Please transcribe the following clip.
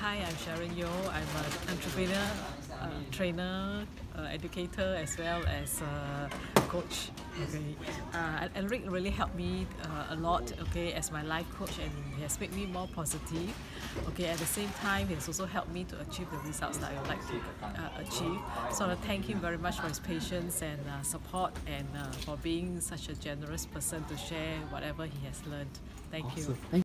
Hi, I'm Sharon Yeo. I'm an entrepreneur, trainer, educator, as well as coach. Okay, Alaric really helped me a lot. Okay, as my life coach, and he has made me more positive. Okay, at the same time, he has also helped me to achieve the results that I would like to achieve. So I thank him very much for his patience and support, and for being such a generous person to share whatever he has learned. Thank you.